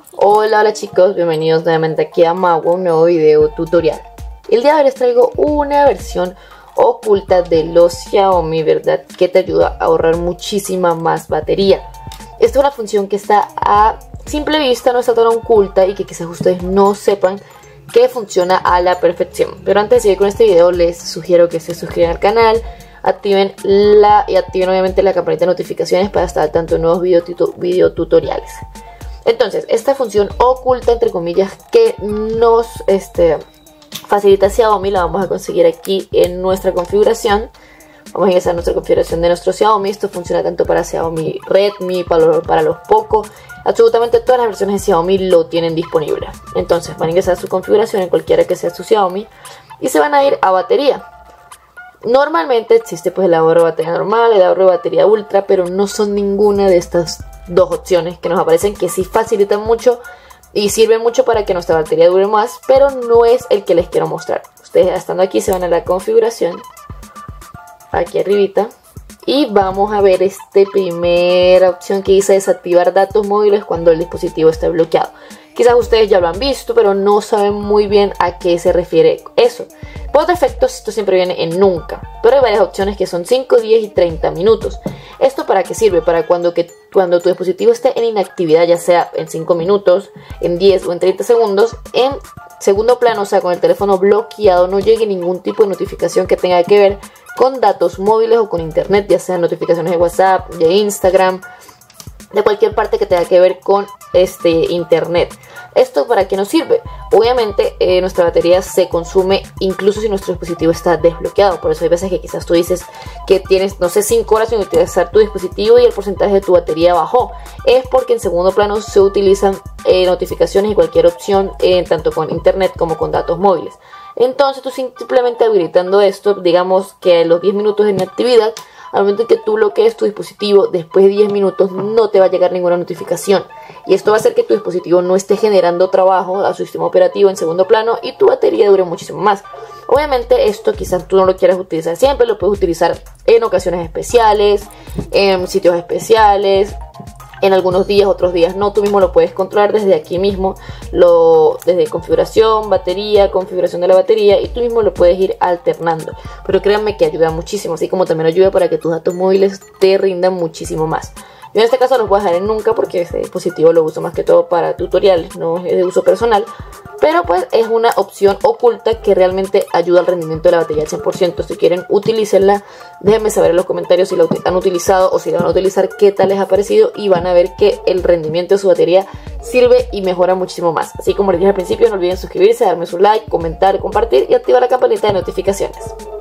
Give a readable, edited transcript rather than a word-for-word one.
Hola chicos, bienvenidos nuevamente aquí a Magua, un nuevo video tutorial. El día de hoy les traigo una versión oculta de los Xiaomi, ¿verdad? Que te ayuda a ahorrar muchísima más batería. Esta es una función que está a simple vista, no está tan oculta y que quizás ustedes no sepan que funciona a la perfección. Pero antes de seguir con este video les sugiero que se suscriban al canal, activen obviamente la campanita de notificaciones para estar al tanto de nuevos video tutoriales. Entonces, esta función oculta, entre comillas, que nos facilita Xiaomi, la vamos a conseguir aquí en nuestra configuración. Vamos a ingresar a nuestra configuración de nuestro Xiaomi. Esto funciona tanto para Xiaomi Redmi, para los Poco. Absolutamente todas las versiones de Xiaomi lo tienen disponible. Entonces van a ingresar a su configuración en cualquiera que sea su Xiaomi y se van a ir a batería. Normalmente existe pues el ahorro de batería normal, el ahorro de batería ultra, pero no son ninguna de estas dos opciones que nos aparecen, que sí facilitan mucho y sirven mucho para que nuestra batería dure más, pero no es el que les quiero mostrar. Ustedes estando aquí se van a la configuración, aquí arribita, y vamos a ver esta primera opción que dice desactivar datos móviles cuando el dispositivo está bloqueado. Quizás ustedes ya lo han visto, pero no saben muy bien a qué se refiere eso. Por defecto, esto siempre viene en nunca, pero hay varias opciones que son 5, 10 y 30 minutos. ¿Esto para qué sirve? Para cuando tu dispositivo esté en inactividad, ya sea en 5 minutos, en 10 o en 30 segundos, en segundo plano, o sea, con el teléfono bloqueado, no llegue ningún tipo de notificación que tenga que ver con datos móviles o con internet, ya sean notificaciones de WhatsApp, de Instagram, de cualquier parte que tenga que ver con internet. ¿Esto para qué nos sirve? Obviamente nuestra batería se consume incluso si nuestro dispositivo está desbloqueado. Por eso hay veces que quizás tú dices que tienes, no sé, 5 horas sin utilizar tu dispositivo y el porcentaje de tu batería bajó. Es porque en segundo plano se utilizan notificaciones y cualquier opción tanto con internet como con datos móviles. Entonces tú simplemente habilitando esto, digamos que a los 10 minutos de inactividad, al momento en que tú bloquees tu dispositivo, después de 10 minutos no te va a llegar ninguna notificación. Y esto va a hacer que tu dispositivo no esté generando trabajo a su sistema operativo en segundo plano y tu batería dure muchísimo más. Obviamente esto quizás tú no lo quieras utilizar siempre, lo puedes utilizar en ocasiones especiales, en sitios especiales, en algunos días, otros días no. Tú mismo lo puedes controlar desde aquí mismo, desde configuración, batería, configuración de la batería, y tú mismo lo puedes ir alternando. Pero créanme que ayuda muchísimo, así como también ayuda para que tus datos móviles te rindan muchísimo más. Yo en este caso los voy a dejar en nunca porque este dispositivo lo uso más que todo para tutoriales, no es de uso personal. Pero pues es una opción oculta que realmente ayuda al rendimiento de la batería al 100%. Si quieren, utilícenla. Déjenme saber en los comentarios si la han utilizado o si la van a utilizar, qué tal les ha parecido. Y van a ver que el rendimiento de su batería sirve y mejora muchísimo más. Así como les dije al principio, no olviden suscribirse, darme su like, comentar, compartir y activar la campanita de notificaciones.